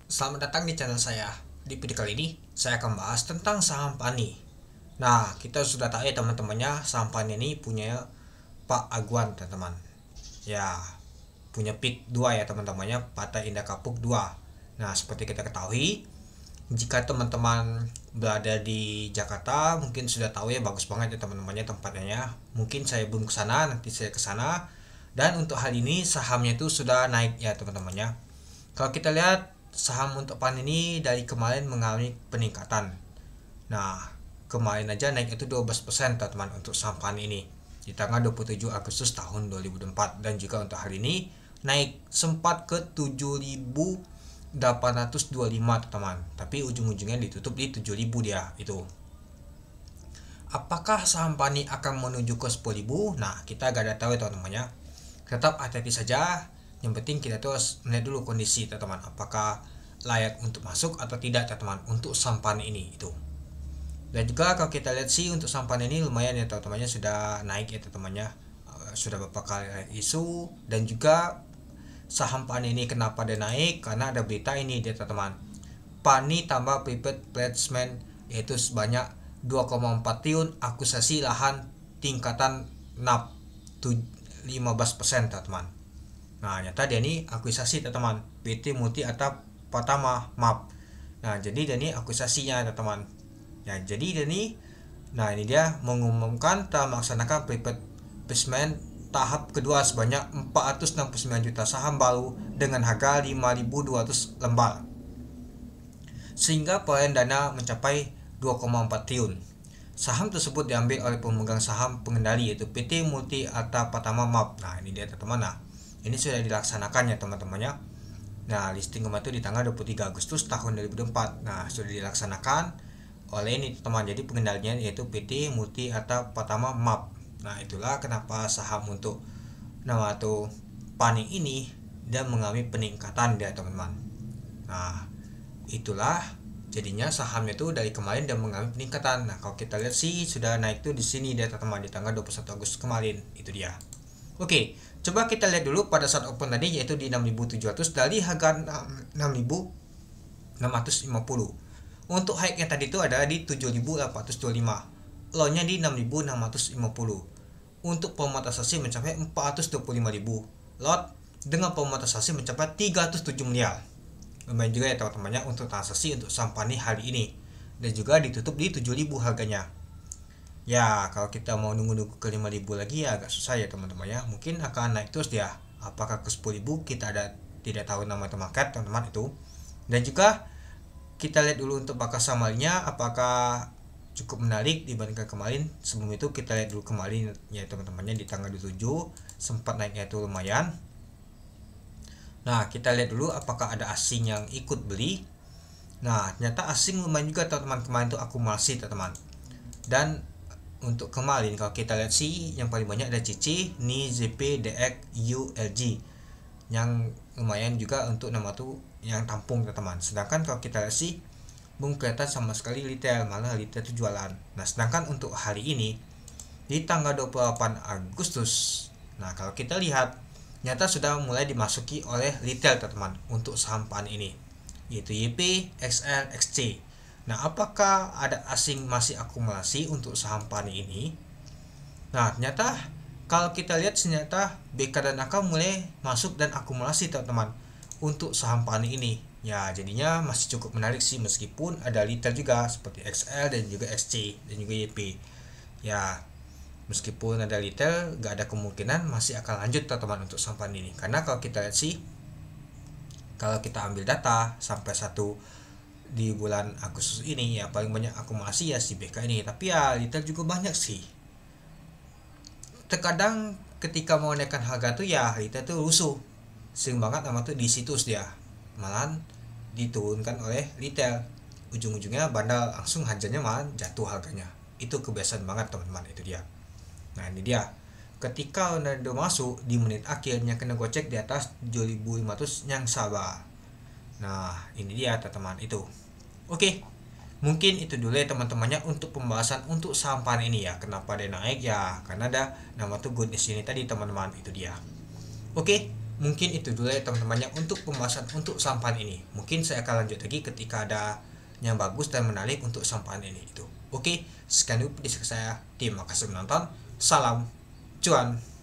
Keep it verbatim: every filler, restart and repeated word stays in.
Selamat datang di channel saya. Di video kali ini, saya akan bahas tentang saham Pani. Nah, kita sudah tahu ya teman-temannya, saham Pani ini punya Pak Aguan, teman-teman. Ya, punya P I K dua ya teman-temannya, Partai Indah Kapuk dua. Nah, seperti kita ketahui, jika teman-teman berada di Jakarta, mungkin sudah tahu ya, bagus banget ya teman-temannya tempatnya ya. Mungkin saya belum ke sana, nanti saya ke sana. Dan untuk hal ini sahamnya itu sudah naik ya teman-temannya. Kalau kita lihat saham untuk P A N ini dari kemarin mengalami peningkatan. Nah, kemarin aja naik itu dua belas persen teman-teman untuk saham P A N ini di tanggal dua puluh tujuh Agustus tahun dua ribu dua puluh empat, dan juga untuk hari ini naik sempat ke tujuh ribu delapan ratus dua puluh lima teman-teman. Tapi ujung-ujungnya ditutup di tujuh ribu dia itu. Apakah saham P A N ini akan menuju ke sepuluh ribu? Nah, kita gak ada tahu ya teman-teman ya. Tetap hati-hati saja. Yang penting kita terus melihat dulu kondisi teman-teman, apakah layak untuk masuk atau tidak teman-teman untuk saham P A N ini itu. Dan juga kalau kita lihat sih untuk saham P A N ini lumayan ya teman-temannya, sudah naik ya teman-temannya, sudah beberapa kali isu. Dan juga saham P A N ini kenapa dia naik, karena ada berita ini dia teman-teman, P A N ini tambah private placement yaitu sebanyak dua koma empat triliun akusasi lahan tingkatan N A P lima belas persen teman-teman. Nah, nyata dia ini akuisasi teman-teman, P T Multi Arta Pratama M A P. Nah, jadi dia ini akuisasinya teman-teman. Ya, jadi dia ini, nah ini dia mengumumkan telah melaksanakan private placement tahap kedua sebanyak empat ratus enam puluh sembilan juta saham baru dengan harga lima ribu dua ratus lembar. Sehingga perolehan dana mencapai dua koma empat triliun. Saham tersebut diambil oleh pemegang saham pengendali yaitu P T Multi Arta Pratama M A P. Nah, ini dia teman-teman. Nah, ini sudah dilaksanakan ya teman-temannya. Nah, listing kemarin itu di tanggal dua puluh tiga Agustus tahun dua ribu dua puluh empat. Nah, sudah dilaksanakan oleh ini teman. Jadi pengendalinya yaitu P T Multi Arta Pratama M A P. Nah, itulah kenapa saham untuk nama atau P A N I ini dan mengalami peningkatan dia teman-teman. Nah, itulah jadinya sahamnya itu dari kemarin dan mengalami peningkatan. Nah, kalau kita lihat sih sudah naik tuh di sini dia teman-teman di tanggal dua puluh satu Agustus kemarin. Itu dia. Oke, coba kita lihat dulu pada saat open tadi yaitu di enam ribu tujuh ratus dari harga enam ribu enam ratus lima puluh. Untuk high-nya tadi itu adalah di tujuh ribu delapan ratus dua puluh lima. Low-nya di enam ribu enam ratus lima puluh. Untuk pemonetisasi mencapai empat ratus dua puluh lima ribu. Lot dengan pemonetisasi mencapai tiga ratus tujuh miliar. Lumayan juga ya teman-temannya untuk transaksi untuk saham P A N I hari ini. Dan juga ditutup di tujuh ribu harganya. Ya, kalau kita mau nunggu-nunggu ke lima ribu lagi ya agak susah ya teman-teman ya. Mungkin akan naik terus dia. Apakah ke sepuluh ribu kita ada tidak tahu nama market teman-teman itu. Dan juga kita lihat dulu untuk bakas samalnya apakah cukup menarik dibandingkan kemarin. Sebelum itu kita lihat dulu kemarin ya teman-temannya di tanggal dua puluh tujuh sempat naiknya itu lumayan. Nah, kita lihat dulu apakah ada asing yang ikut beli. Nah, ternyata asing lumayan juga teman-teman, kemarin itu akumulasi teman-teman. Dan untuk kemarin kalau kita lihat sih yang paling banyak ada C C, N I, Z P, D X, U, L G yang lumayan juga untuk nama tuh yang tampung teman-teman. Sedangkan kalau kita lihat sih belum kelihatan sama sekali retail, malah retail itu jualan. Nah, sedangkan untuk hari ini di tanggal dua puluh delapan Agustus, nah kalau kita lihat nyata sudah mulai dimasuki oleh retail teman-teman untuk saham P A N ini yaitu Y P, X L, X C. Nah, apakah ada asing masih akumulasi untuk saham P A N ini? Nah, ternyata kalau kita lihat ternyata B K dan A K mulai masuk dan akumulasi teman-teman untuk saham P A N ini. Ya, jadinya masih cukup menarik sih meskipun ada retail juga seperti X L dan juga X C dan juga Y P. Ya, meskipun ada retail gak ada kemungkinan masih akan lanjut teman-teman untuk saham P A N ini. Karena kalau kita lihat sih, kalau kita ambil data sampai satu di bulan Agustus ini ya paling banyak akumulasi ya si B K ini. Tapi ya retail juga banyak sih. Terkadang ketika mau naikkan harga tuh ya retail tuh rusuh. Sering banget sama tuh di situs dia. Malahan diturunkan oleh retail. Ujung-ujungnya bandal langsung harganya malah jatuh harganya. Itu kebiasaan banget teman-teman, itu dia. Nah, ini dia. Ketika udah masuk di menit akhirnya kena gocek di atas tujuh ribu lima ratus yang sabar. Nah, ini dia teman-teman itu. Oke. Mungkin itu dulu ya teman-temannya untuk pembahasan untuk saham P A N ini ya. Kenapa dia naik ya? Karena ada nama tuh good news ini tadi teman-teman, itu dia. Oke. mungkin itu dulu ya teman-temannya untuk pembahasan untuk sampahan ini. Mungkin saya akan lanjut lagi ketika ada yang bagus dan menarik untuk sampahan ini itu. Oke, sekian dulu diskusi saya. Terima kasih menonton. Salam cuan.